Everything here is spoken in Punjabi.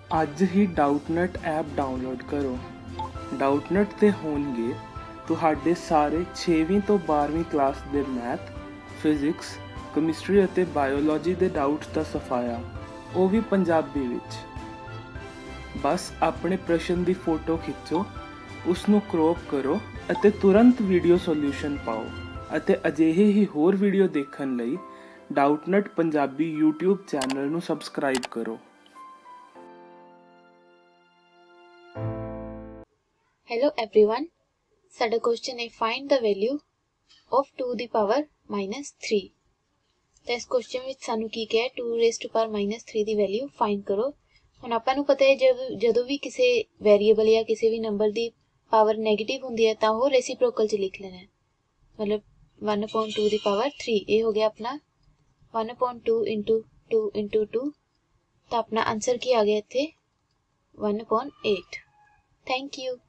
ਅੱਜ ਹੀ ਡਾਊਟਨਟ ਐਪ ਡਾਊਨਲੋਡ ਕਰੋ। ਡਾਊਟਨਟ 'ਤੇ ਹੋਣਗੇ ਤੁਹਾਡੇ ਸਾਰੇ 6ਵੀਂ ਤੋਂ 12ਵੀਂ ਕਲਾਸ ਦੇ ਮੈਥ, ਫਿਜ਼ਿਕਸ, ਕੈਮਿਸਟਰੀ ਅਤੇ ਬਾਇਓਲੋਜੀ ਦੇ ਡਾਊਟਸ ਦਾ ਸਫਾਇਆ, ਉਹ ਵੀ ਪੰਜਾਬੀ ਵਿੱਚ। ਬਸ ਆਪਣੇ ਪ੍ਰਸ਼ਨ ਦੀ ਫੋਟੋ ਖਿੱਚੋ, ਉਸ ਨੂੰ ਕ੍ਰੌਪ ਕਰੋ ਅਤੇ ਤੁਰੰਤ ਵੀਡੀਓ ਸੋਲਿਊਸ਼ਨ ਪਾਓ। ਅਤੇ ਅਜਿਹੇ ਹੀ ਹੋਰ ਵੀਡੀਓ ਦੇਖਣ ਲਈ ਡਾਊਟਨਟ ਪੰਜਾਬੀ YouTube ਚੈਨਲ ਨੂੰ ਸਬਸਕ੍ਰਾਈਬ ਕਰੋ। Hello everyone, ਸਾਡਾ ਕੁਐਸਚਨ ਹੈ find the value of 2 ਦੀ ਪਾਵਰ -3। ਤਾਂ ਇਸ ਕੁਐਸਚਨ ਵਿੱਚ ਸਾਨੂੰ ਕੀ ਕਿਹਾ 2 raised to power -3 ਦੀ ਵੈਲਿਊ ਫਾਈਂਡ ਕਰੋ। ਹੁਣ ਆਪਾਂ ਨੂੰ ਪਤਾ ਹੈ ਜਦੋਂ ਵੀ ਕਿਸੇ ਵੇਰੀਏਬਲ ਜਾਂ ਕਿਸੇ ਵੀ ਨੰਬਰ ਦੀ ਪਾਵਰ ਨੈਗੇਟਿਵ ਹੁੰਦੀ ਹੈ ਤਾਂ ਉਹ ਰੈਸੀਪ੍ਰੋਕਲ 'ਚ ਲਿਖ ਲੈਣਾ ਹੈ। ਮਤਲਬ 1/2 ਦੀ ਪਾਵਰ 3 ਇਹ ਹੋ ਗਿਆ ਆਪਣਾ 1/2 into 2 into 2। ਤਾਂ ਆਪਣਾ ਆਨਸਰ ਕੀ ਆ ਗਿਆ ਇੱਥੇ 1/8। Thank you.